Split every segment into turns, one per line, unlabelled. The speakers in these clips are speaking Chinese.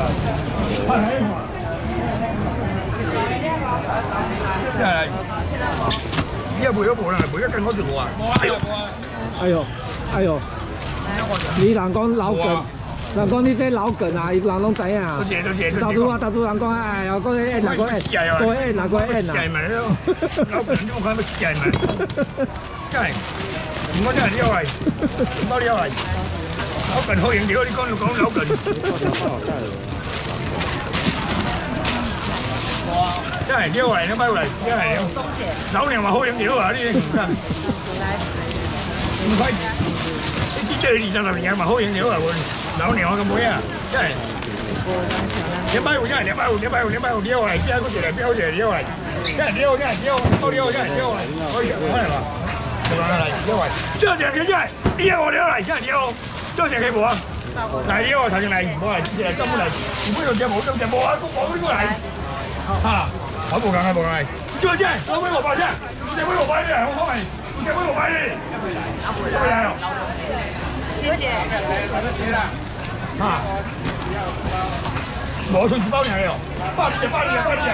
你也袂好无人，袂要跟我做啊！
哎呦，哎呦，你人讲老梗，人讲你这老梗啊，伊人拢知影啊。投资人讲，哎呀，嗰个演哪个演，嗰个演哪个演啊？
老梗你冇看要死嘛？真係，我真係了係，冇了係。老梗好用料，你講就講老梗。真係了係，你買嚟真係了。老娘話好用料啊！你唔得。唔快，你知對20-30年嘛好用料啊！老娘咁妹啊，真係。250真係250了嚟，邊個嚟？邊個嚟了嚟？真係了，好了真係了嚟，可以嚟嘛？冇啦嚟了嚟，這隻嘅真係了嚟，真係了，這隻嘅冇啊？嚟了頭先嚟，冇嚟，根本嚟，唔會用隻冇啊，冇呢個嚟。嚇！我冇講啊，冇講係。這隻我俾我擺啫，這俾我擺啫，我講係，這俾我擺啫。有冇有？小姐。嚇！冇出2包嘢喎，8厘啊，嚟，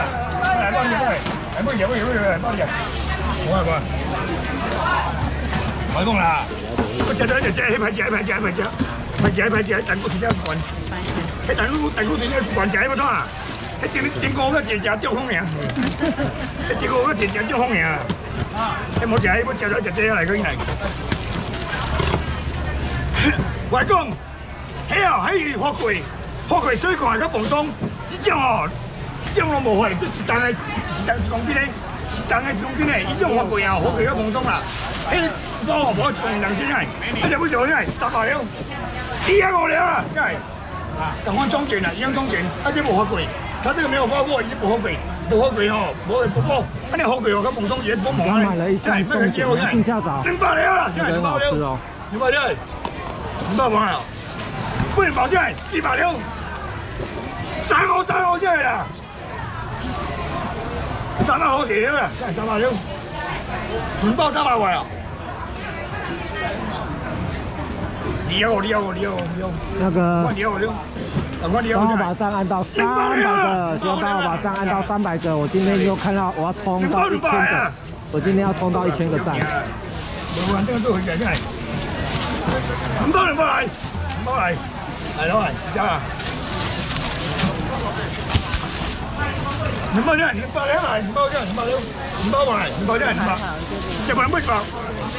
冇嘢，冇啊！我講啦，我隻到一隻起牌子，蛋糕條隻棍，喺蛋糕條隻棍仔冇錯啊！喺點個嗰隻中風嘅，喺點個嗰隻中風嘅，喺冇隻到一隻嚟嗰啲嚟。我講，喺貨櫃水罐係個房東，這種我冇係，是但係講邊咧？是但係講邊咧？呢種貨櫃啊，貨櫃個房東啦，喺我從人先係，一隻杯酒真係10塊了，呢個了啊，真係，等我裝件啦，已經裝件，一隻冇貨櫃，他這個沒有貨櫃，已經冇貨櫃哦，冇，那貨櫃我個房東也幫忙啊，真係咩叫性價早，200了，真係200了，200了，200萬啊！不能保證400了，300真係啦，300好啲啦，真係300了，全包300塊啊！你要，
那个，帮我把账按到300个，希望帮我把账按到300个。我今天又看到我要冲到1000个，我今天要冲到1000个赞。
这个都很简单，2包嚟，係咯，而家啊，2包真係200嚟，2包真係200了，2包嚟，2包真係200，一個人不包。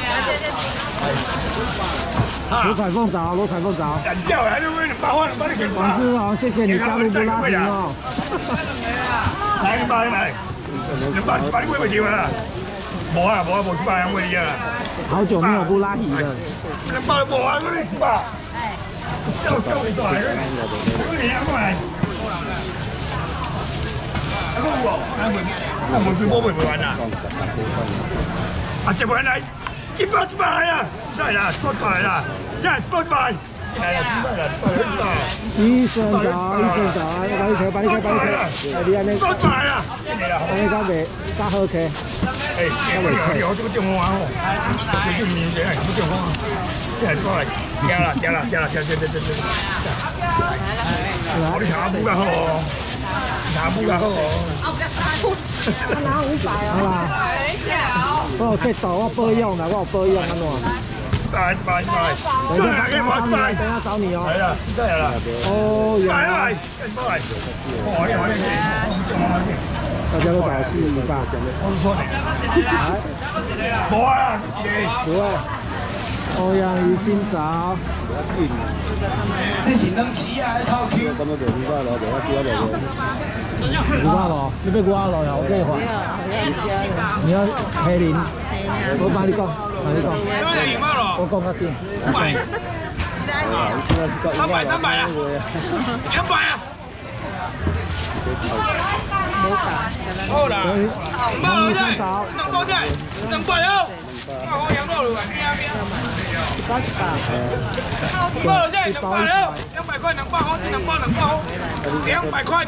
罗彩凤早，
人叫来就为200块，200你给我。王志豪，谢谢你加入布拉提哦。
来200你會唔會啊？冇200會啊。
好久沒有布拉提了。
200冇啊，嗰啲200。收你過嚟，嗰啲嘢過嚟。阿公喎，我每波會玩啊。啊，這邊嚟。100嚟啦，真係啦，100嚟啦，真係100嚟，係啦，100啦，
醫生早，把你車，你安尼，100
嚟啦，
安尼加好客，
我都叫我玩哦，最中意嘅係咁叫我，真係過嚟，加啦，我啲茶煲㗎好，茶煲㗎好。
我拿500啊！我有这豆，我保养啦，我有保养安怎？
拜，
等下找你哦。
係啦，真係啦。
哦，有。
嚟，
大家都找400，
冇啊，
不会。欧陽宜先找。
你前燈匙啊，偷 Q。
咁樣就500咯，就1丟落500咯，你俾500咯，我可以還。你要黑零，我幫你講，我講個先。
300啊，200啊。好啦，200真係，2包真係，200了。我羊肉嚟邊邊？200真係200了，200塊200好，200好，200塊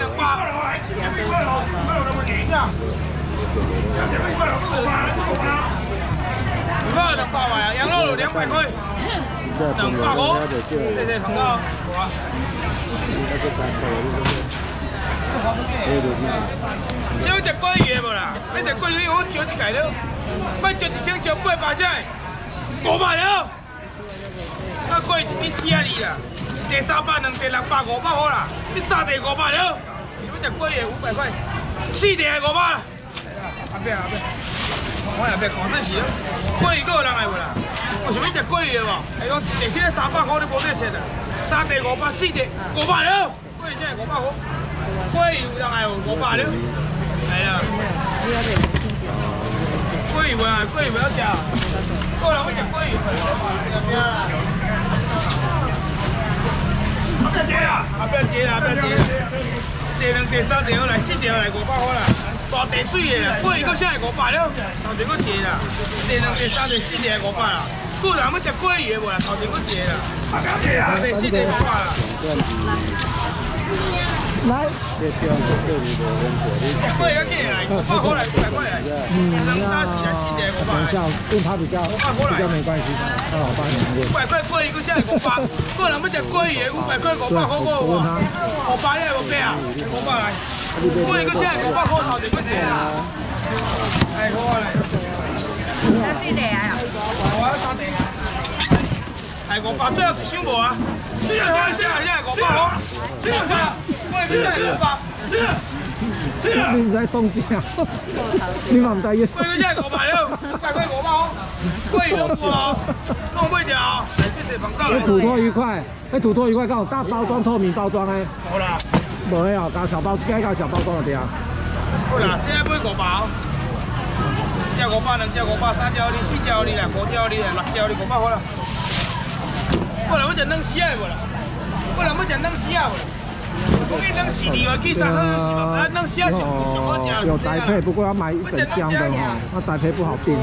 200。200塊啊，羊肉200塊，200好，謝謝朋友，好啊。 要食桂鱼无啦？要食桂鱼，我招一盖了，别招一箱招800只，500了。啊，桂一支42啦，一地300，两地600、500好啦，你3地500了。想要食桂鱼500块，4地500啦。后壁，我后壁看说是，桂鱼还有人来无啦？我想要食桂鱼无？哎，讲一地先300块，你无得切的，3地500、4地500了。桂鱼现在500块，桂鱼有人来无？500了。系啦。桂鱼啊，桂鱼不要食，过来我食桂鱼。不要接啦！不要接啦！地2、地3地好来，4地好来500块啦。大地水的啦，桂鱼搁啥会500了？头前搁一个啦，地2、地3地4地500啦。有人要食桂鱼的无啦？头前搁一个啦。3地4地500啦。
来，
桂鱼要几来？500块来，500块来。2、3、4来4地500来。
跟它比较没关系。哦，帮你问。
500块桂鱼搁啥会500？有人要食桂鱼的500块500好过无？500也无买啊，500来。桂鱼搁啥会500块头前搁一个啦。哎，好来。
那4地啊？
我3地。哎，500最后一箱无啊？这个好，这个500好。这个看，桂鱼现在500。
你唔使送先啊！你嘛唔使要。
桂鱼现在500了，500块500好。桂鱼弄不好，弄不掉。来，谢谢彭大。
土托鱼块，土托鱼块刚好大包装、透明包装诶。
好啦。
无诶哦，加小包，加小包装就对啊。
好啦，这买500包。1只500、2只500、3只4只啦、5只6只500好啦。过来，我食冷丝啊无啦？过来，我食冷丝啊无啦？我给冷丝2个3好是嘛？冷丝啊上好食。
有宅配，不过要买一整箱的哈，那宅配不好订。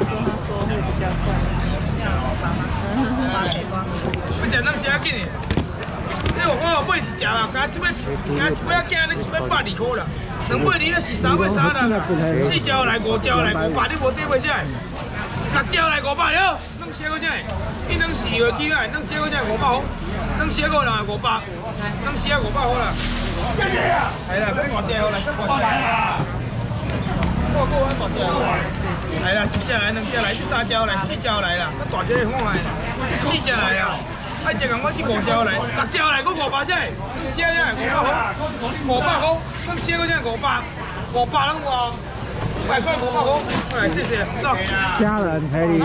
我食冷丝啊紧的。你我买一只啦，加一尾仔仔你120块啦。2尾2是3尾3啦，4只来5只来500，你无得买啥？6只来500了，冷丝个啥？伊冷丝2个几啊？冷丝个啥500好？冷丝个人500，冷丝500好啦。系啦，买大只好啦，大只啦。我买大只好啦。系啦，1只来2只来3只来4只来啦，大只看来4只来啦。啊，一共我5只来，6只来，我500只，冷丝个啥500好？500好，冷丝个啥500人哇，500块500好，来谢谢，走。
虾仁、黑鳞。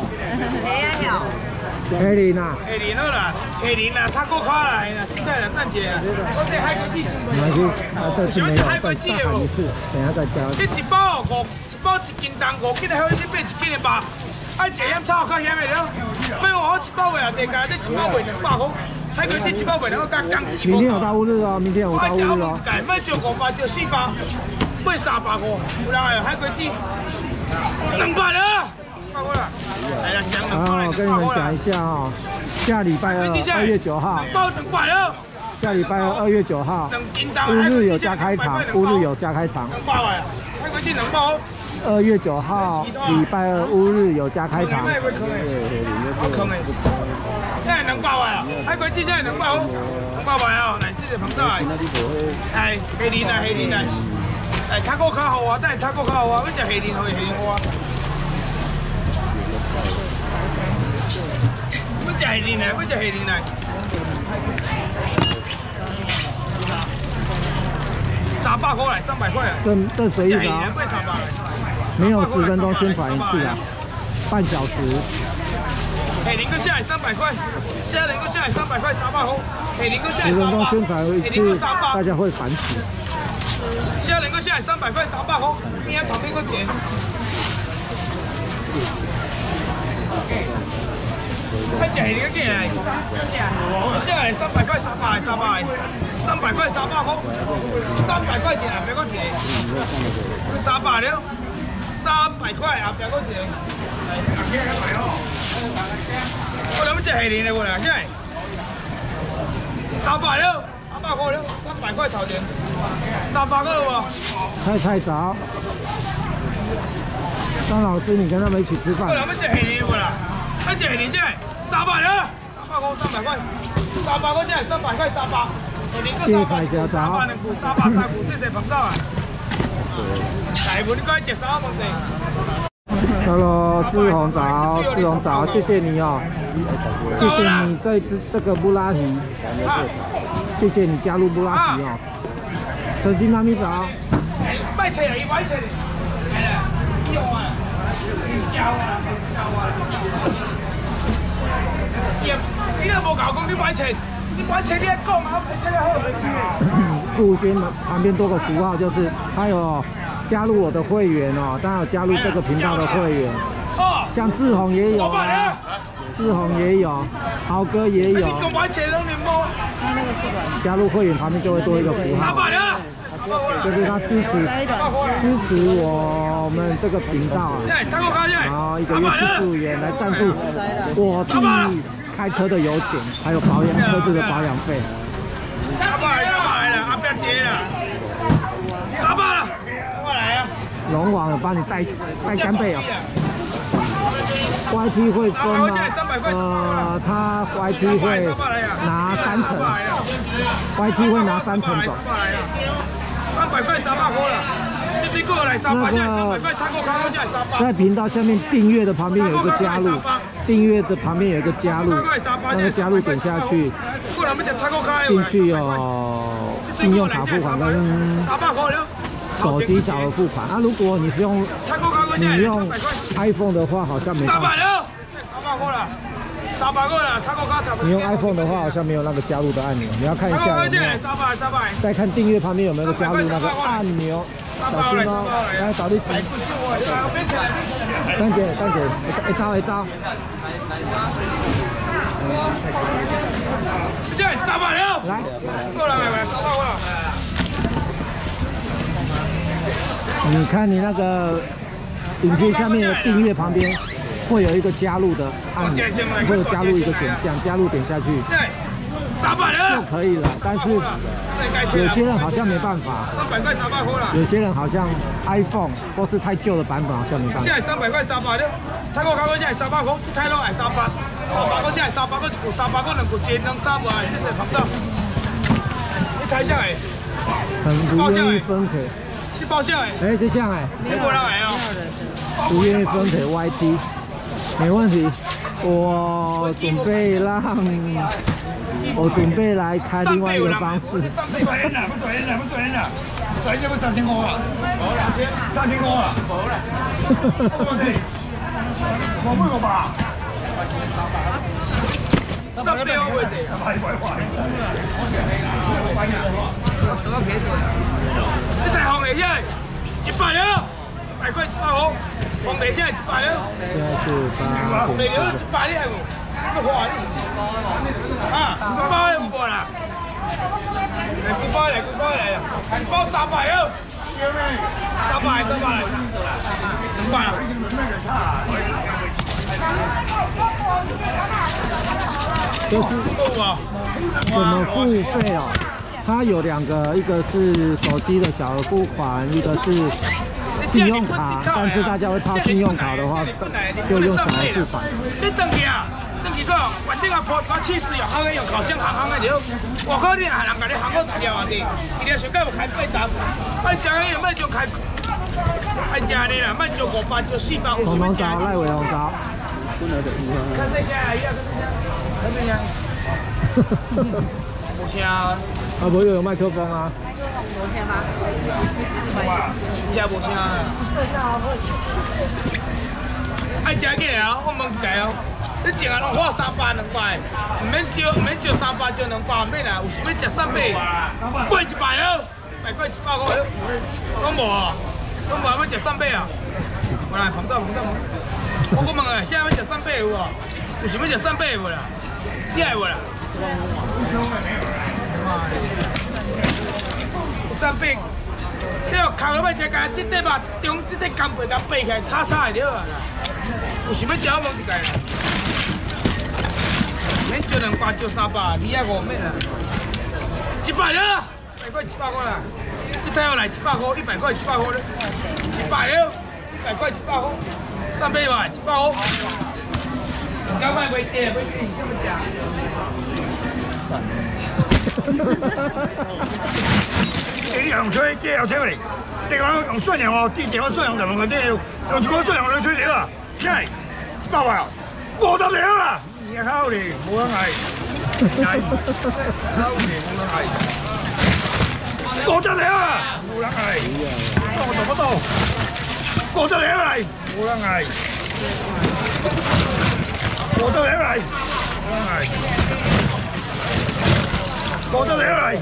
黑鳞啊！
黑鳞好啦，黑鳞啦，塔古卡来啦，现在啦，等一下，我这海龟子。
没关系，这次没有，再喊一次，等下再加。
你一包1斤重5斤的，好，你买1斤的吧。啊，这样炒较咸的了。买我1包卖啊，这价你1包卖200好，海龟子1包卖200，加工资。
明天有大乌日哦，明天有大乌日哦。
买就500，就4包，买300块，有人来海龟子200了。
我跟你们讲一下哦，下礼拜2月9号，下礼拜2月9号，乌日有加开场，乌日有加开场。2月9号，礼拜2乌日有加开场。
现在200块啊！海龟子现在200块哦，来谢谢彭大。哎，黑鳞来，黑鳞来。哎，塔古卡好啊，但是塔古卡好啊，我食黑鳞好，黑鳞好啊。我食黑鳞来，我食黑鳞来。300块来，300块啊。
这谁意思啊？没有10分钟宣传一次啊，半小时。
黑鳞个下来300块，虾仁个下来300块，300块。黑鳞个下来300。10分钟
宣传一次，大家会烦死。
虾仁个下来300块，300块。边旁边个点。还食黑鳞个几来？下来300块，300块，300块，300块钱啊，别个一个。300了，300块啊，别个一个。我諗住係年嚟喎，真係300了，300塊了，300塊頭前，300個喎。
太早。张老师，你跟他们一起吃饭。
我諗住係年喎啦，一隻係年真係300了，300個300塊，300個真係300塊300。
谢菜小枣。
300两股，300股，谢谢彭总啊。大文该食啥问题？
Hello， 志宏早，志宏早，谢谢你哦，谢谢你这个布拉提，谢谢你加入布拉提哦。神经妈咪早。
卖切了，一百切。用啊，教啊，你都无教讲你买切，你买切你还讲啊，切了好袂
顾军旁边多个符号，就是还有。 加入我的会员哦，当然有加入这个频道的会员，像志宏也有啊，志宏也有，豪哥也有。加入会员旁边就会多一个符号，就是他支持我们这个频道啊，然后一个月70元来赞助我自己开车的油钱，还有保养车子的保养费。
300来了，阿不要接了，300了。
龙王有帮你再干贝哦。YT 会分吗？他 YT 会拿3成 ，YT 会拿3成走。
300块300块了，这边过来300块，300块，泰国卡过来300。
在频道下面订阅的旁边有一个加入，订阅的旁边有一个加入，那个加入点下去，进去有信用卡付款跟。 手机小额付款啊！如果你是用iPhone 的话，好像没办法。300块了，300块了，你用 iPhone 的话，好像没有那个加入的按钮，你要看一下有没有。再看订阅旁边有没有加入那个按钮，小心哦！来，找你。丹姐，一招。来，过来，过来。 你看你那个影片下面的订阅旁边会有一个加入的按钮，会有加入一个选项，加入点下去就可以了。但是有些人好像没办法，300块300块啦。有些人好像 iPhone 或是太旧的版本好像没办法。现在300块300了，泰国卡过现在300块，泰隆系300，300块现在300块，一股300块两股钱能300，谢谢彭总。你睇下嚟，很不愿意分给。 是包厢哎，这像哎，全部人来哦。不愿意分给 YT， 没问题。我准备来开另外一个方式。不对了，这不3500啊？好了，3500啊？好了。我没有吧？300我会这。这台红的现在100了，100块100块，红的现在100了。现在是8。红的了100了，这个花啊，900有无啦？900来，包300了，300，200了。就是怎么付费哦？ 它有2个，一个是手机的小额付款，一个是信用卡。但是大家会怕信用卡的话，就用小额付款。你登记啊？登记到反正啊，把气势用好个，用烤箱行个了。我靠，你人家你行好1条啊滴，1条上盖有开8站，爱食个又卖就开，爱食的啦，卖就500就400。红龙枣，赖伟红枣。看这家一样，看这家。无声。 啊，无有麦克风啊。无声吗？真无声啊。爱食起来啊！我问一下哦，你一下拢花300、200，唔免招300招200，唔免啦。有想要食300，贵100了，100块100块，拢无啊，拢无要食300啊。来，彭总，我问下，现在要食300有无？有想要食300无啦？你爱无啦？300，这要扣落要食干，这块肉一中，这块干贝甲掰起来炒炒就好啦。有想要食我问一下，免招200招300，你爱5免啦。100了，100块100块啦。这台要来100块，100块100块了，100了，100块100块，300块100块。9块袂跌，袂跌，想要食。
你用吹，这要吹未？你讲用蒜蓉哦，之前我蒜蓉就问佢啲，用一锅蒜蓉嚟吹料啊，真係100塊啊，50條啊，你好你，冇人嗌，好你冇人嗌，50條啊，冇人嗌，我做乜到？50條嚟，冇人嗌，50條嚟，冇人嗌，50條嚟。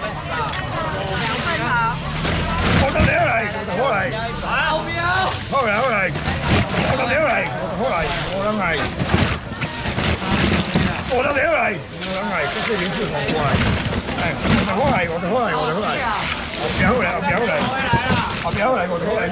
我得你嚟，好嚟，後邊有，好嚟，我得你嚟，好嚟，我得嚟，我得你嚟，我得嚟，即係點知我過嚟，係，我好嚟，我好嚟，我好嚟，我表嚟，我表嚟，我表嚟，我好嚟，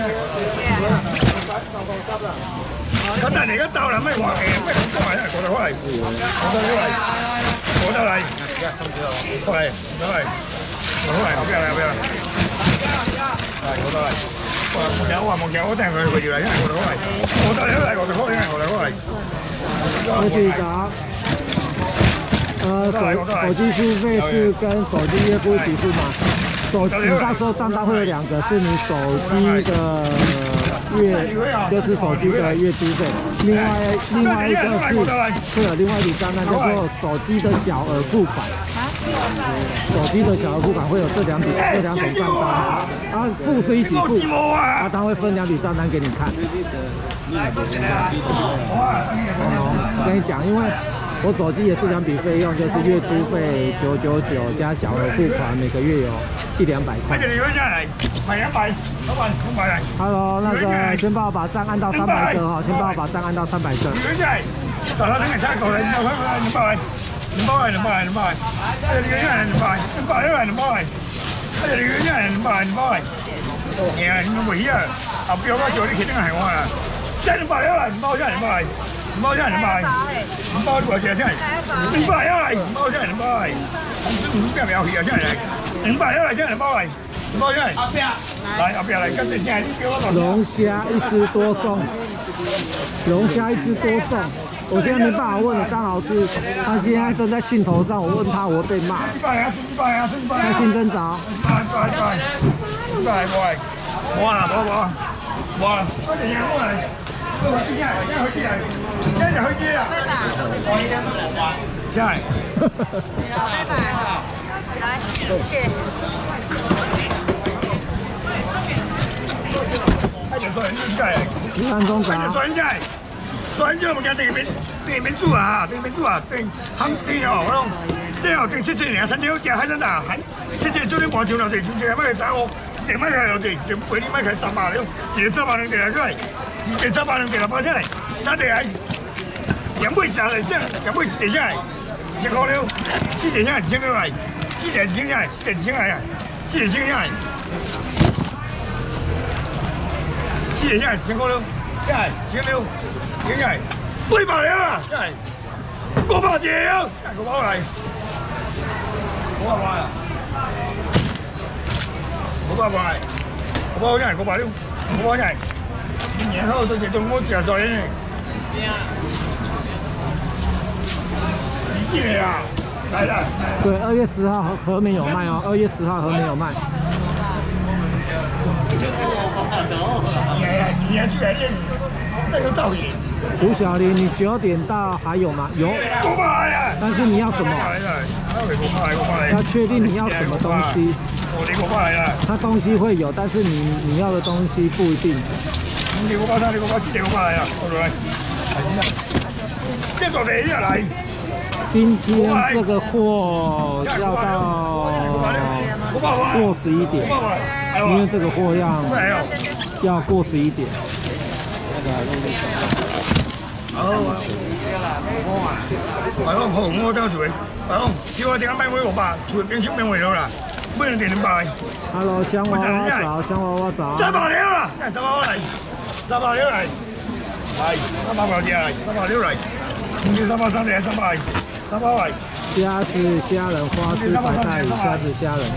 咁但係而家鬥啦，咩話嘅，咩講嚟咧？我好嚟，我得嚟，我得嚟，好嚟，得嚟，我好嚟，我表嚟，我表嚟。係，我都係。冇有，我聽佢要嚟，因為我哋好嚟，我哋好嚟，我哋好嚟，我哋好嚟。
我去找，手機付費是跟手機月付一起付嗎？你到時候賬單會有2個，是你手機的月，就是手機的月租費，另外一個是會有另外一筆賬單叫做手機的小額付款。手機的小額付款會有這兩種賬單，啊，付是一起付，啊，他會分2筆賬單給你看。我跟你講，因為我手機也是2筆費用，就是月租費999加小額付款，每個月有100-200塊。Hello， 那個先幫我把賬按到300個哈，先幫我把賬按到300個。200，哎呀，你個人200，哎呀，你個人200，哎，你唔會啊？後邊我做啲其他係我啊，真200啦，200真200，200真200，200多錢真係，200啦，200真200，唔邊有去啊真係，200啦真200，200真係，來後邊來，跟住先係龍蝦1隻多重，龍蝦1隻多重。我現在沒辦法問了張老師，他現在正在興頭上，我問他我會被罵。在興爭找。3中找。
所以就我讲对面煮啊，对行对哦，我对哦对7年3天食海参大，7做你半斤了，对，7买个3哦，1买开了对，就规你买开300了，一个300能得来出来，1个300能得来包起来，3得来，2买3来，2买4得下来，1000块了，4得下来1000块来，4得1000下来，4得1000来啊，4得1000下来，4得下来1000块了，下来1000了。點解800兩啊？真係500隻啊！真係500嚟，500塊啊！500塊，500真係500了，500真係。然後都係到我食曬呢。幾件啊？來了。
對，2月10號和美有賣哦，2月10號和美有賣。幾年出來練，這個造型。胡小林，你9點到還有嗎？有，但是你要什麼？要確定你要什麼東西。它東西會有，但是你要的東西不一定。今天這個貨要到過11點，因為這個貨要過11點。
好，我等住佢。好，叫我點解買回500，除冰箱冰回咗啦，每人點200。
Hello， 香娃娃早，香娃娃早。
300了啦，真係300嚟，300了嚟，係300塊錢嚟，300了嚟，唔知300三定係300嚟。
蝦子、蝦仁、花枝、白帶魚、蝦子、蝦仁。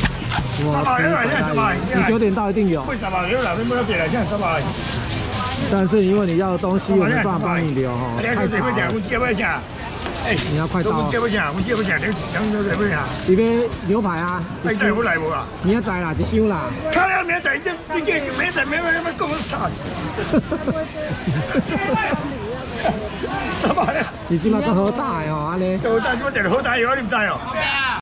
你9點到一定有。
300了啦，你冇得跌啦，真係300。
但是因為你要的東西，我沒辦法幫你留哈。 你要快到。
我叫不啥，我叫不啥，你都在不啥？
这边牛排啊。
你带我来无啊？
明仔载啦，一箱啦。
看了明仔，你叫明仔，明仔讲我吵死。
你即马都好大哦，安尼。
好大，我食好大药，你唔知哦？